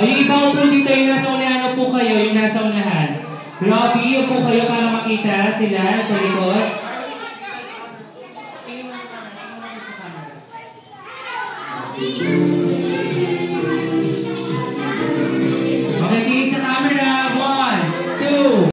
Ay, yung iba po dito, yung nasa unahan po kayo, yung nasa unahan. Robbie, yung po kayo para makita sila sa likod. Thank you.